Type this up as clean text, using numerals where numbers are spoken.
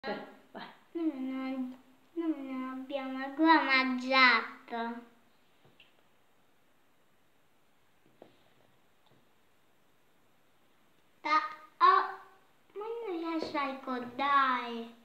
Vai. Non abbiamo ancora mangiato. Oh, ma non riesco a ricordare.